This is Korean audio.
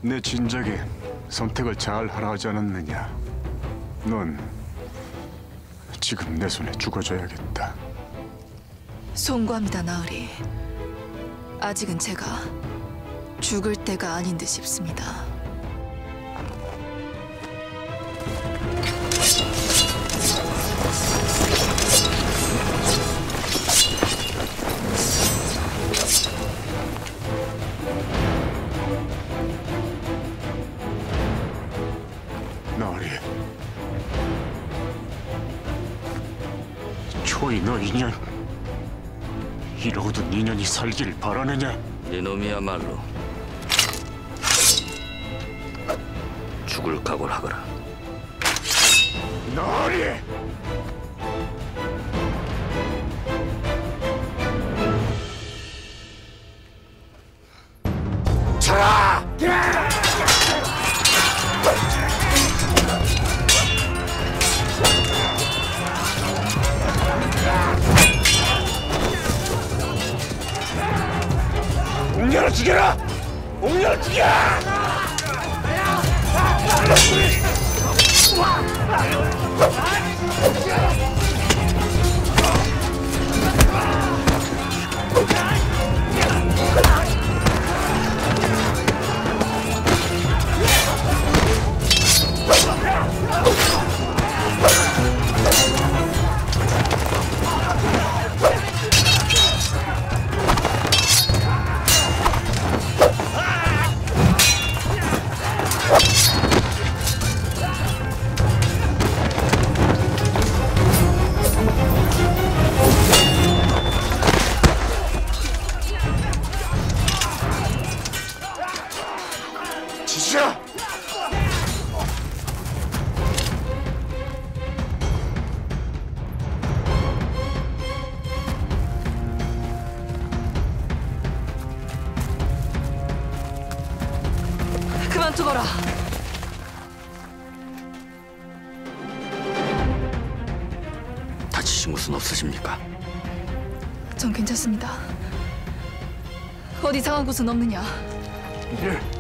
내 진작에 선택을 잘 하라 하지 않았느냐. 넌 지금 내 손에 죽어줘야겠다. 송구합니다, 나으리. 아직은 제가 죽을 때가 아닌 듯 싶습니다. 나으리, 초이 너 인연, 이러고도 인연이 살길 바라느냐? 이놈이야말로 죽을 각오를 하거라. 나으리! 차라! 옥녀를 죽여라! 옥녀를 죽여! 지시야! 그만 두거라. 다치신 곳은 없으십니까? 전 괜찮습니다. 어디 상한 곳은 없느냐? 예.